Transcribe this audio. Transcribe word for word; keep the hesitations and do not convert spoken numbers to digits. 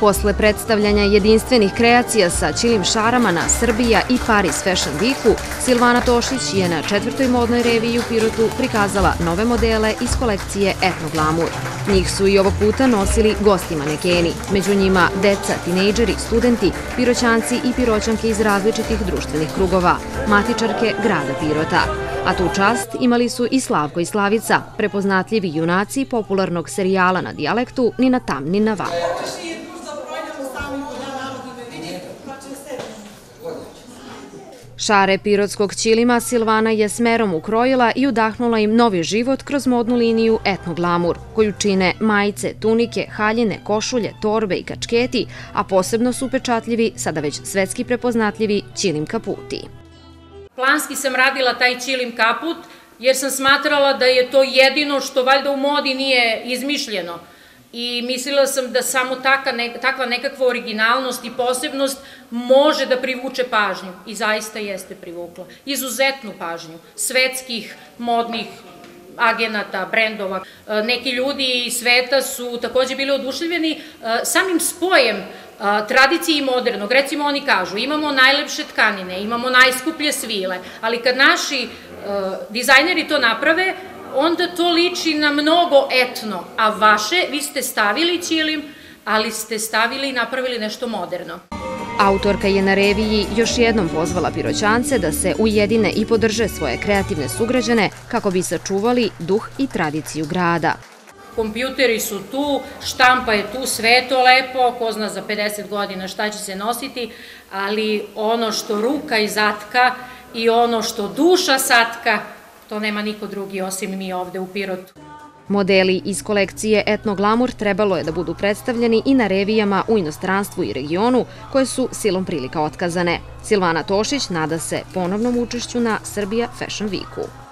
Posle predstavljanja jedinstvenih kreacija sa ćilim šarama na Srbija i Paris Fashion Weeku, Silvana Tošić je na četvrtoj modnoj reviji u Pirotu prikazala nove modele iz kolekcije Etno Glamour. Njih su i ovog puta nosili gosti manekeni, među njima deca, tinejdžeri, studenti, piroćanci i piroćanke iz različitih društvenih krugova, matičarke grada Pirota. A tu čast imali su i Slavko i Slavica, prepoznatljivi junaci popularnog serijala na dijalektu Ni na tam, ni na vam. Šare pirotskog ćilima Silvana je smerom ukrojila i udahnula im novi život kroz modnu liniju Etno Glamour, koju čine majice, tunike, haljine, košulje, torbe i kačketi, a posebno su upečatljivi, sada već svetski prepoznatljivi ćilim kaputi. Planski sam radila taj ćilim kaput jer sam smatrala da je to jedino što valjda u modi nije izmišljeno. I mislila sam da samo takva nekakva originalnost i posebnost može da privuče pažnju. I zaista jeste privukla. Izuzetnu pažnju svetskih, modnih agenata, brendova. Neki ljudi iz sveta su takođe bili oduševljeni samim spojem tradicije i modernog. Recimo oni kažu, imamo najlepše tkanine, imamo najskuplje svile, ali kad naši dizajneri to naprave, onda to liči na mnogo etno, a vaše, vi ste stavili ćilim, ali ste stavili i napravili nešto moderno. Autorka je na reviji još jednom pozvala piroćance da se ujedine i podrže svoje kreativne sugrađane kako bi sačuvali duh i tradiciju grada. Kompjuteri su tu, štampa je tu, sve je to lepo, ko zna za pedeset godina šta će se nositi, ali ono što ruka izatka i ono što duša satka, to nema niko drugi osim mi ovde u Pirotu. Modeli iz kolekcije Etno Glamour trebalo je da budu predstavljeni i na revijama u inostranstvu i regionu, koje su silom prilika otkazane. Silvana Tošić nada se ponovnom učešću na Srbija Fashion Weeku.